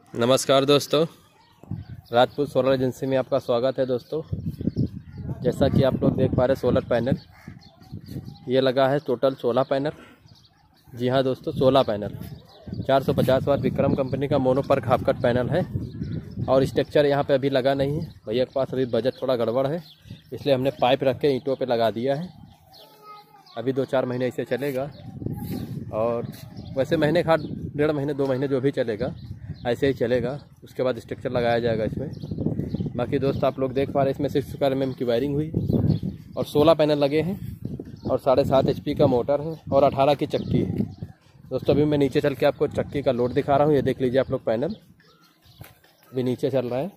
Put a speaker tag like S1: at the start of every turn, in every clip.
S1: नमस्कार दोस्तों, Rajput solar agency में आपका स्वागत है। दोस्तों, जैसा कि आप लोग देख पा रहे हैं, सोलर पैनल ये लगा है। Total 16 panel. जी हाँ दोस्तों, 16 पैनल 450 वाट विक्रम कंपनी का मोनोपर्क हाफ कट पैनल है। और स्ट्रक्चर यहाँ पे अभी लगा नहीं है। भैया के पास अभी बजट थोड़ा गड़बड़ है, इसलिए हमने पाइप रख के ईंटों पे लगा दिया है। अभी 2-4 महीने ऐसे चलेगा, और वैसे महीने खाद 1.5 महीने 2 महीने जो भी चलेगा ऐसे ही चलेगा। उसके बाद स्ट्रक्चर लगाया जाएगा इसमें। बाकी दोस्त आप लोग देख पा रहे हैं, इसमें 6 स्क्वायर mm की वायरिंग हुई और 16 पैनल लगे हैं और 7.5 HP का मोटर है और 18 की चक्की है। दोस्तों, अभी मैं नीचे चल के आपको चक्की का लोड दिखा रहा हूँ। ये देख लीजिए आप लोग, पैनल अभी नीचे चल रहा है।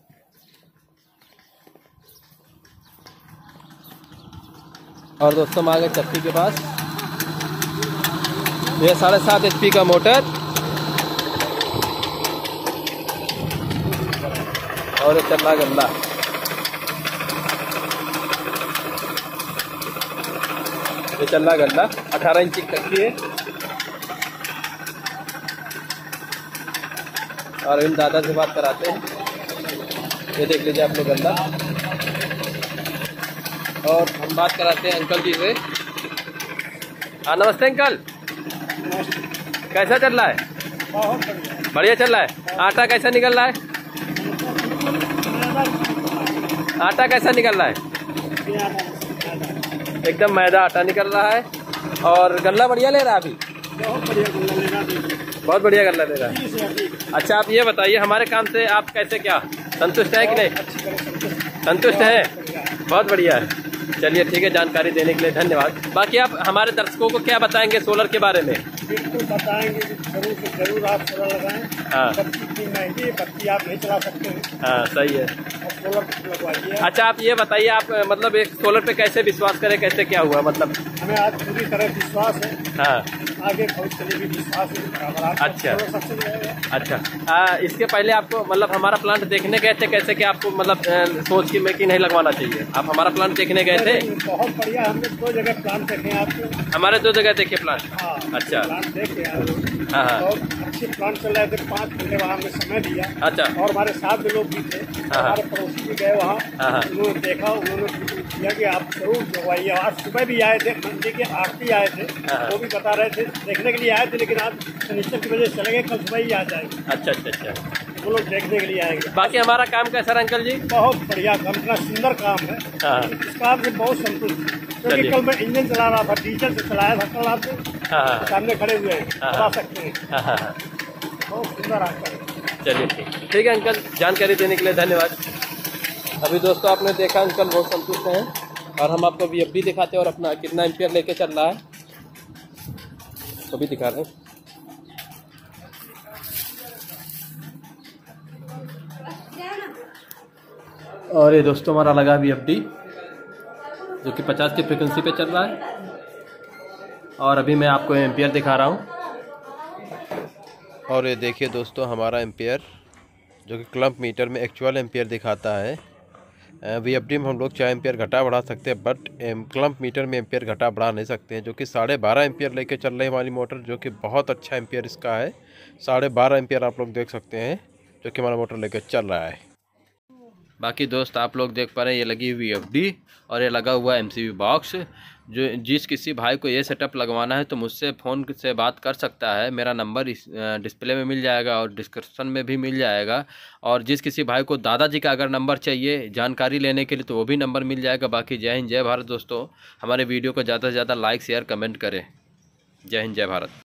S1: और दोस्तों, हम आ गए चक्की के पास। ये 7.5 HP का मोटर और ये चल रहा गल्ला। ये चल रहा गल्ला 18 इंच की चक्की है। और इन दादा से बात कराते हैं। ये देख लीजिए आप लोग गल्ला। और हम बात कराते हैं अंकल जी से। हाँ, नमस्ते अंकल। कैसा चल रहा है?
S2: बहुत
S1: बढ़िया चल रहा है। आटा कैसा निकल रहा है? आटा कैसा निकल रहा है? एकदम मैदा आटा निकल रहा है। और गल्ला बढ़िया ले रहा है अभी? बहुत बढ़िया गल्ला ले रहा है। अच्छा, आप ये बताइए, हमारे काम से आप कैसे, क्या संतुष्ट है कि नहीं? संतुष्ट है, बहुत बढ़िया है। चलिए ठीक है, जानकारी देने के लिए धन्यवाद। बाकी आप हमारे दर्शकों को क्या बताएंगे सोलर के बारे में?
S2: बिल्कुल बताएंगे कि जरूर से जरूर आप सोलर लगाएं।
S1: हाँ,
S2: बत्ती इतनी महंगी है, बत्ती आप नहीं चला सकते हैं।
S1: हाँ सही है।
S2: और सोलर लगवाइए।
S1: अच्छा, आप ये बताइए, आप मतलब एक सोलर पे कैसे विश्वास करें, कैसे क्या हुआ मतलब?
S2: हमें आज पूरी तरह विश्वास है।
S1: हाँ,
S2: आगे भविष्य के लिए भी विश्वास है बराबर। आप
S1: अच्छा।
S2: सोलर सक्सेस रहेगा।
S1: अच्छा, इसके पहले आपको मतलब हमारा प्लांट देखने गए थे? कैसे क्या आपको मतलब सोच की में कि नहीं लगवाना चाहिए? आप हमारा प्लांट देखने गए थे?
S2: बहुत बढ़िया। हमने 2 जगह प्लांट देखे आपको।
S1: हमारे 2 जगह देखे प्लांट।
S2: हाँ,
S1: अच्छा।
S2: प्लांट देखे आप।
S1: हाँ हाँ।
S2: बहुत अच्छे प्लांट चल रहे थे। 5 घंटे वहाँ हमने समय दिया।
S1: अच्छा।
S2: और हमारे साथ भी लोग भी थे।
S1: हाँ।
S2: हमारे पड़ोसी भी गए वहाँ।
S1: हाँ।
S2: उन्होंने देखा, उन्होंने किया कि आप जरूर लगवाइए। आज सुबह भी आए थे, मंडी के आरती आए थे।
S1: हाँ।
S2: वो भी बता रहे थे, देखने के लिए आए थे, लेकिन आज शनिचर की वजह से चले गए। कल सुबह ही आ जाएंगे।
S1: अच्छा अच्छा अच्छा।
S2: वो लोग देखने के लिए आएंगे।
S1: बाकी हमारा काम कैसा है अंकल जी?
S2: बहुत बढ़िया काम, इतना सुंदर काम है।
S1: हाँ।
S2: इस काम से बहुत संतुष्ट हूँ। क्योंकि
S1: चलिए।
S2: कल मैं इंजन चला रहा था, डीजल से चलाया था कल। आप
S1: हाँ
S2: सामने खड़े हुए हैं,
S1: हाँ।
S2: बता सकते हैं।
S1: हाँ हाँ।
S2: बहुत सुंदर आता है।
S1: चलिए ठीक है अंकल, जानकारी देने के लिए धन्यवाद। अभी दोस्तों, आपने देखा अंकल बहुत संतुष्ट हैं। और हम आपको VFD दिखाते हैं और अपना कितना एम्पियर लेके चल रहा है तो भी दिखा रहे हैं। और ये दोस्तों, हमारा लगा VFD जो कि 50 की फ्रिक्वेंसी पे चल रहा है। और अभी मैं आपको एम्पियर दिखा रहा हूँ। और ये देखिए दोस्तों, हमारा एम्पियर जो कि क्लम्प मीटर में एक्चुअल एम्पियर दिखाता है। VFD में हम लोग चाहे एम्पियर घटा बढ़ा सकते हैं, बट क्लम्प मीटर में एम्पियर घटा बढ़ा नहीं सकते हैं। जो कि 12.5 एम्पियर लेके चल रही है हमारी मोटर, जो कि बहुत अच्छा एम्पियर इसका है। 12.5 एम्पियर आप लोग देख सकते हैं जो कि हमारा मोटर लेके चल रहा है। बाकी दोस्त, आप लोग देख पा रहे हैं, ये लगी हुई VFD और ये लगा हुआ MCB बॉक्स। जो जिस किसी भाई को ये सेटअप लगवाना है तो मुझसे फ़ोन से बात कर सकता है। मेरा नंबर इस डिस्प्ले में मिल जाएगा और डिस्क्रिप्शन में भी मिल जाएगा। और जिस किसी भाई को दादाजी का अगर नंबर चाहिए जानकारी लेने के लिए तो वो भी नंबर मिल जाएगा। बाकी जय हिंद जय भारत दोस्तों। हमारे वीडियो को ज़्यादा से ज़्यादा लाइक शेयर कमेंट करें। जय हिंद जय भारत।